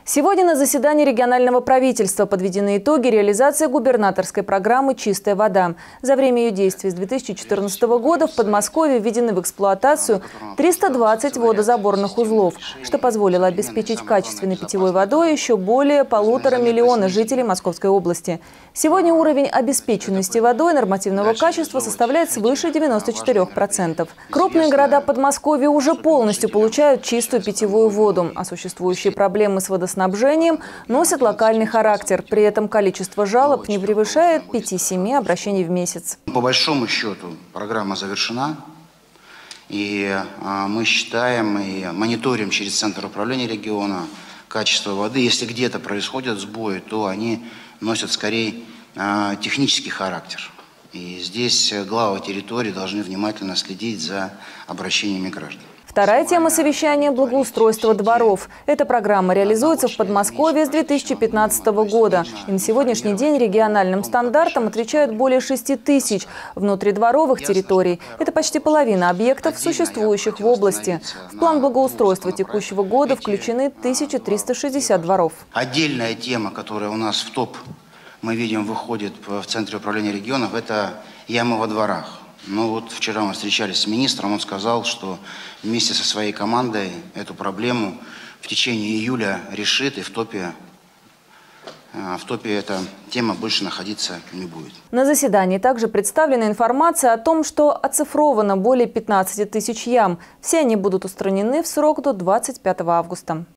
Сегодня на заседании регионального правительства подведены итоги реализации губернаторской программы «Чистая вода». За время ее действия с 2014 года в Подмосковье введены в эксплуатацию 320 водозаборных узлов, что позволило обеспечить качественной питьевой водой еще более 1,5 миллиона жителей Московской области. Сегодня уровень обеспеченности водой нормативного качества составляет свыше 94%. Крупные города Подмосковья уже полностью получают чистую питьевую воду, а существующие проблемы с водоснабжением носят локальный характер. При этом количество жалоб не превышает 5-7 обращений в месяц. По большому счету программа завершена. И мы считаем и мониторим через Центр управления региона качество воды. Если где-то происходят сбои, то они носят скорее технический характер. И здесь главы территории должны внимательно следить за обращениями граждан. Вторая тема совещания – благоустройство дворов. Эта программа реализуется в Подмосковье с 2015 года. И на сегодняшний день региональным стандартам отвечают более 6 тысяч внутридворовых территорий. Это почти половина объектов, существующих в области. В план благоустройства текущего года включены 1360 дворов. Отдельная тема, которая у нас в топ, мы видим, выходит в Центре управления регионов, это ямы во дворах. Но вот вчера мы встречались с министром, он сказал, что вместе со своей командой эту проблему в течение июля решит, и в топе эта тема больше находиться не будет. На заседании также представлена информация о том, что оцифровано более 15 тысяч ям. Все они будут устранены в срок до 25 августа.